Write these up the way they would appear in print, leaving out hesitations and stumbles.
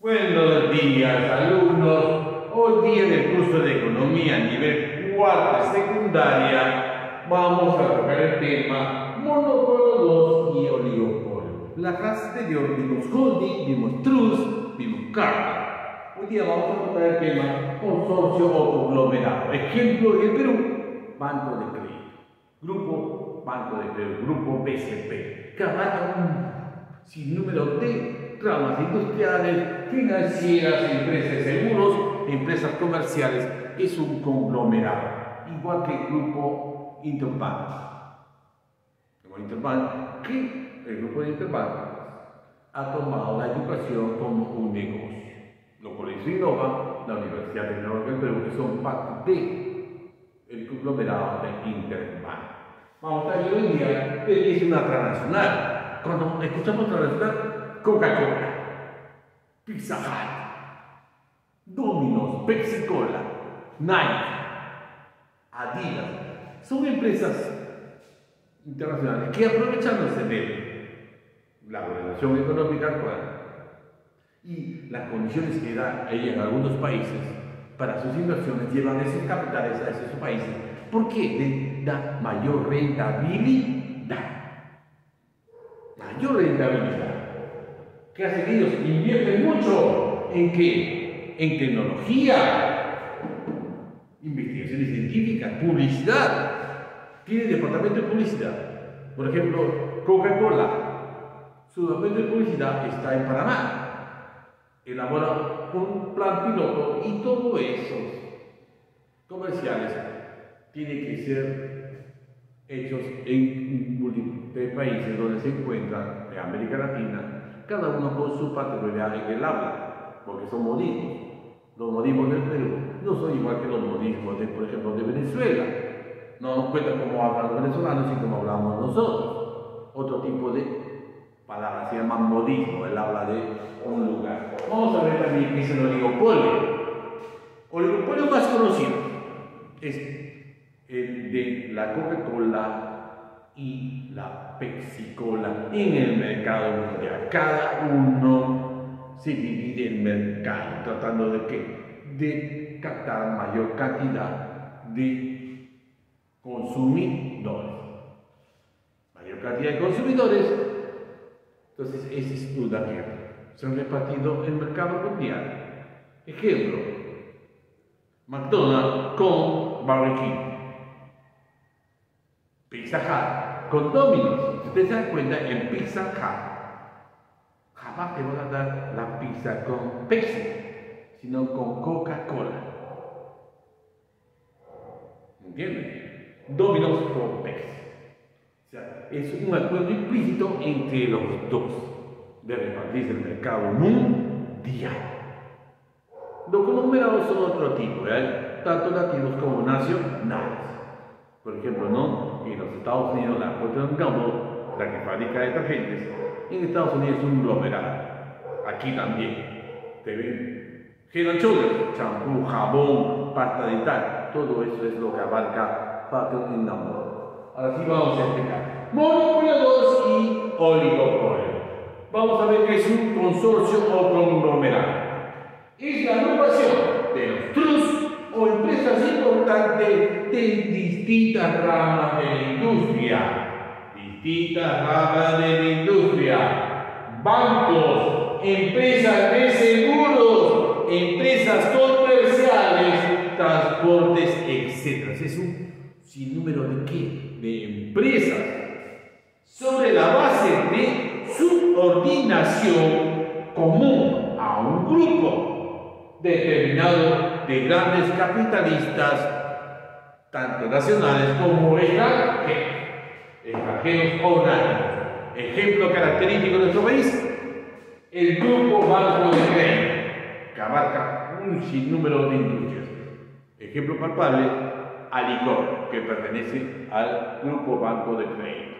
Buenos días, alumnos. Hoy día en el curso de Economía a nivel cuarta secundaria vamos a tocar el tema monopolio 2 y oligopolio. La clase anterior vimos holding, vimos trust, vimos carta. Hoy día vamos a tocar el tema consorcio o conglomerado. Ejemplo en el Perú, Banco de Crédito, Grupo Banco de Crédito, Grupo BCP, que abarca un sinnúmero de ramas industriales, financieras, empresas de seguros, empresas comerciales. Es un conglomerado, igual que el Grupo Interbank. El Grupo de Interbank ha tomado la educación como un negocio. Lo Colegio Innova, la Universidad Tecnológica del Perú, que son parte del conglomerado de Interbank. Vamos a ver hoy día que es una transnacional. Cuando escuchamos transnacional, Coca-Cola, Pizza Hut, Domino's, Pepsi-Cola, Nike, Adidas, son empresas internacionales que, aprovechándose de la organización económica actual y las condiciones que da ella en algunos países para sus inversiones, llevan esos capitales a esos países porque les da mayor rentabilidad. Mayor rentabilidad. ¿Qué hacen ellos? Invierten mucho en ¿qué? En tecnología, investigaciones científicas, publicidad. Tiene departamento de publicidad. Por ejemplo, Coca-Cola, su departamento de publicidad está en Panamá. Elabora un plan piloto y todos esos comerciales tienen que ser hechos en múltiples países donde se encuentran de América Latina, cada uno con su particularidad en el habla, porque son modismos. Los modismos del Perú no son igual que los modismos de, por ejemplo, de Venezuela. No nos cuentan cómo hablan los venezolanos y cómo hablamos nosotros. Otro tipo de palabras se llama modismo, el habla de un lugar. Vamos a ver también qué es el oligopolio. El oligopolio más conocido es el de la Coca-Cola y la Pepsi-Cola en el mercado mundial. Cada uno se divide el mercado tratando de ¿qué? De captar mayor cantidad de consumidores. Mayor cantidad de consumidores, entonces esa es una guerra. Se han repartido el mercado mundial. Ejemplo, McDonald's con Burger King, Pizza Hut con Domino's. Si ustedes se dan cuenta, en Pizza Hut jamás te van a dar la pizza con Pepsi, sino con Coca-Cola. ¿Entienden? Domino's con Pepsi. O sea, es un acuerdo implícito entre los dos de repartirse el mercado mundial. Los conglomerados son otro tipo, tanto nativos como nacionales. Por ejemplo, ¿no? En los Estados Unidos, la Procter & Gamble, la que fabrica detergentes, en Estados Unidos es un conglomerado. Aquí también. ¿Te ven? Head & Shoulders, champú, jabón, pasta dental, todo eso es lo que abarca Procter & Gamble. Ahora sí vamos a explicar. Monopolio 2 y oligopolio. Vamos a ver qué es un consorcio o conglomerado. Es la agrupación de los trusts o empresas importantes de distintas ramas de la industria. Distintas ramas de la industria. Bancos, empresas de seguros, empresas comerciales, transportes, etc. Es un sinnúmero de ¿qué? De empresas, sobre la base de subordinación común a un grupo determinado de grandes capitalistas, tanto nacionales como extranjeros o nativos. Ejemplo característico de nuestro país, el Grupo Banco de Crédito, que abarca un sinnúmero de industrias. Ejemplo palpable, Alicor, que pertenece al Grupo Banco de Crédito.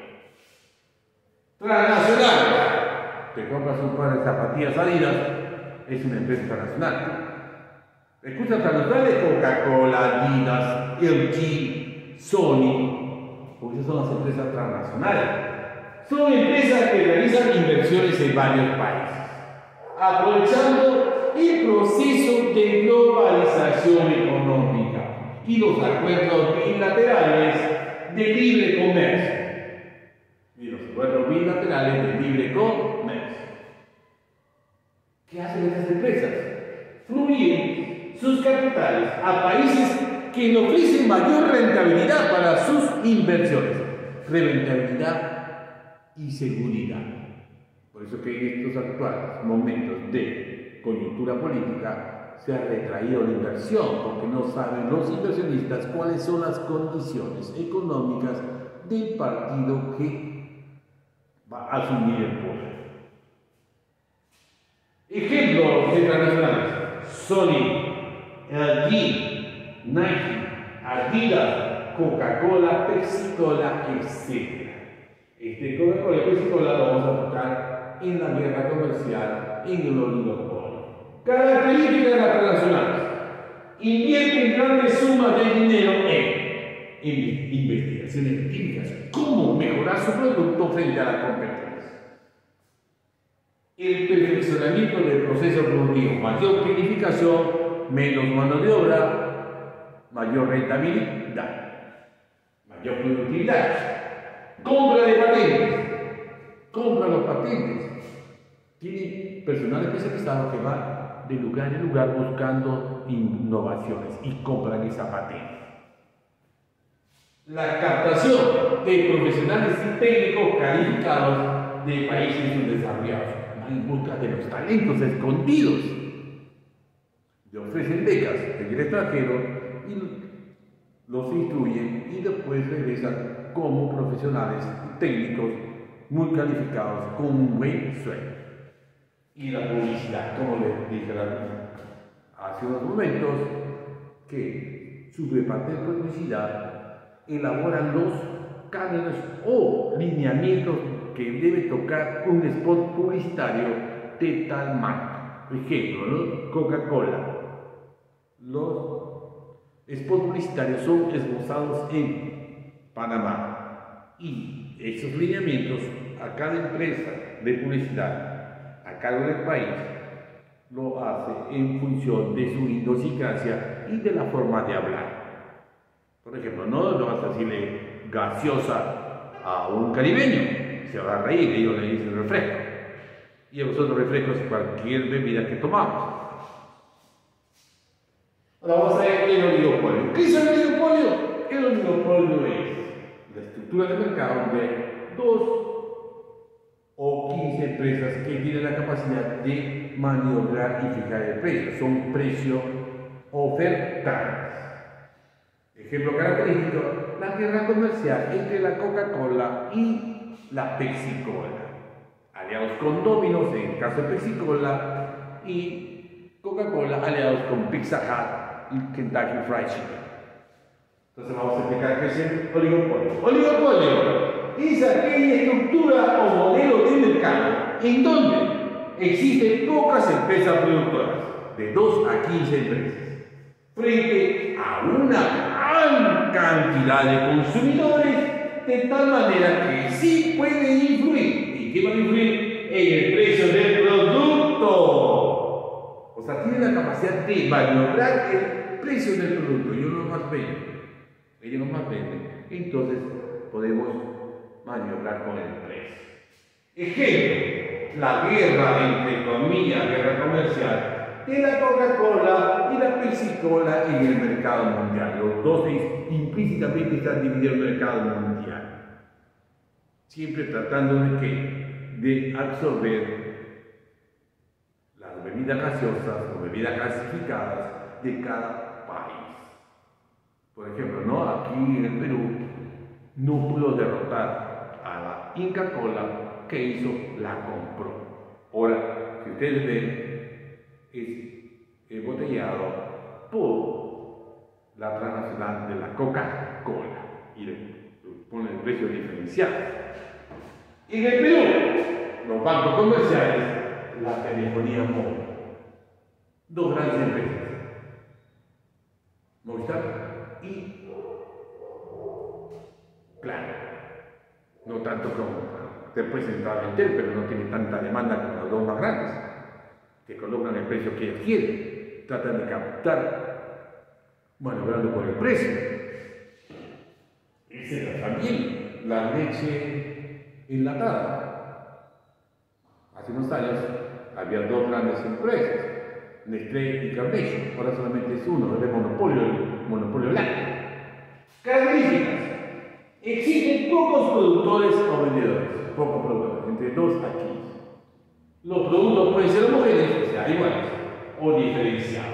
Transnacional, te compras un par de zapatillas Adidas, es una empresa internacional. Escuchas transnacionales, Coca-Cola, Adidas, LG, Sony, porque esas son las empresas transnacionales. Son empresas que realizan inversiones en varios países. aprovechando el proceso de globalización económica y los acuerdos bilaterales de libre comercio. ¿Qué hacen estas empresas? Fluyen sus capitales a países que le ofrecen mayor rentabilidad para sus inversiones. Rentabilidad y seguridad. Por eso que en estos actuales momentos de coyuntura política se ha retraído la inversión, porque no saben los inversionistas cuáles son las condiciones económicas del partido que va a asumir el poder. Ejemplos internacionales: Sony, LG, Nike, Adidas, Coca-Cola, Pepsi-Cola, etc. Coca-Cola y Pepsi-Cola lo vamos a tocar en la guerra comercial, en el oligopolio. Características internacionales: invierten grandes sumas de dinero en investigaciones científicas, cómo mejorar su producto frente a la competencia. El perfeccionamiento del proceso productivo: mayor planificación, menos mano de obra, mayor rentabilidad, mayor productividad. Compra de patentes, compra los patentes. Tiene personal especializado que va de lugar en lugar buscando innovaciones y compran esa patente. La captación de profesionales y técnicos calificados de países subdesarrollados, en busca de los talentos escondidos. Le ofrecen becas en el extranjero y los instruyen y después regresan como profesionales técnicos muy calificados con un buen sueldo. Y la publicidad, como les dije hace unos momentos, que su departamento de publicidad elaboran los cánones o lineamientos que debe tocar un spot publicitario de tal marca. Por ejemplo, ¿no? Coca-Cola. Los spots publicitarios son esbozados en Panamá y esos lineamientos a cada empresa de publicidad a cargo del país lo hace en función de su idiosincrasia y de la forma de hablar. Por ejemplo, no vas a decirle gaseosa a un caribeño, se va a reír, ellos le dicen refresco. Y a vosotros refresco es cualquier bebida que tomamos. Ahora vamos a ver el oligopolio. ¿Qué es el oligopolio? El oligopolio es la estructura de mercado de 2 o 15 empresas que tienen la capacidad de maniobrar y fijar el precio. Son precios ofertantes. Ejemplo característico: la guerra comercial entre la Coca-Cola y la Pepsi-Cola, aliados con Domino's en el caso de Pepsi-Cola y Coca-Cola aliados con Pizza Hut y Kentucky Fried Chicken. Entonces vamos a explicar qué es el oligopolio. Oligopolio es aquella estructura o modelo de mercado en donde existen pocas empresas productoras, de 2 a 15 empresas, frente a una gran cantidad de consumidores, de tal manera que sí pueden influir. ¿Y qué van a influir? En el precio del producto. O sea, tienen la capacidad de maniobrar el precio del producto. Ellos no más venden. Entonces podemos maniobrar con el precio. Ejemplo: la guerra, entre comillas, guerra comercial de la Coca-Cola y la Pepsi-Cola en el mercado mundial. Los dos implícitamente están divididos en el mercado mundial, siempre tratando de absorber las bebidas gaseosas o bebidas gasificadas de cada país. Por ejemplo, ¿no? Aquí en el Perú no pudo derrotar a la Inca Kola, que hizo, la compró. Ahora, si ustedes ven, es embotellado por la transnacional de la Coca-Cola y le pone el precio diferencial. En el Perú, los bancos comerciales, la telefonía móvil, 2 grandes empresas, Movistar y Claro. No tanto como después entraba Entel, pero no tiene tanta demanda como los 2 más grandes. te colocan el precio que ellos quieren, tratan de captar, bueno, hablando por el precio. Esa también, la leche enlatada. Hace unos años había dos grandes empresas, Nestlé y Carnation, ahora solamente es uno, es el monopolio lácteo. Características. Existen pocos productores o vendedores, pocos productores, entre 2 a 15. Los productos pueden ser homogéneos, o sea, iguales, o diferenciados.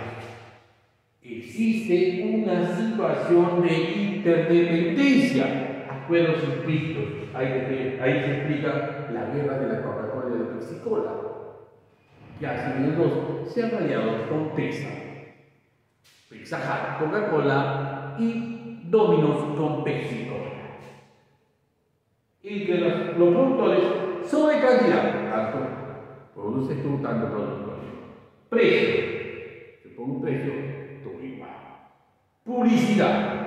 Existe una situación de interdependencia, acuerdos implícitos. Ahí se explica la guerra de la Coca-Cola y de la Pepsi-Cola, que hace ellos dos se han aliado con Pizza Hut, Coca-Cola y Domino's con Pepsi-Cola. Y que los productores son de calidad, tanto produces tú, tanto productores. Precio, te pongo un precio, todo igual. Publicidad,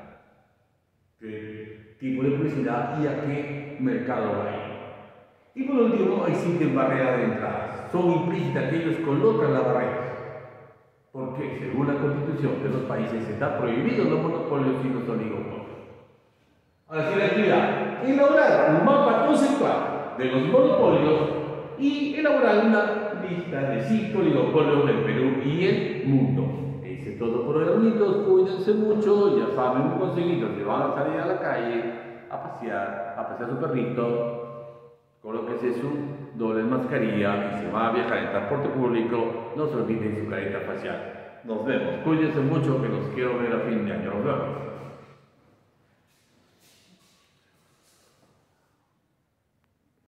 qué tipo de publicidad y a qué mercado va a ir. Y por último, existen barreras de entrada, son implícitas que ellos colocan las barreras. Porque según la constitución de los países está prohibido los monopolios y los oligopolios. Ahora, si la actividad, elaborar un mapa conceptual de los monopolios y elaborar una lista de 5 oligopolios del Perú y el mundo. Eso es todo por hoy, amiguitos. Cuídense mucho, ya saben un consejito, si van a salir a la calle a pasear su perrito, colóquese su doble mascarilla y si van a viajar en transporte público, no se olviden su careta facial. Nos vemos, cuídense mucho que los quiero ver a fin de año. Nos vemos.